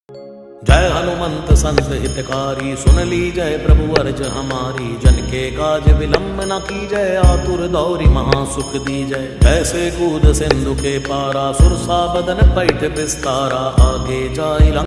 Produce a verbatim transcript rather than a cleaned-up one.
जय हनुमंत संत हितकारी, सुन ली जय प्रभु अर्ज हमारी। जन के काज विलंब न की जय, आतुर दौरी महासुख दी जय। जैसे कूद सिंधु के पारा, सुरसा बदन पैठ विस्तारा। आगे जाई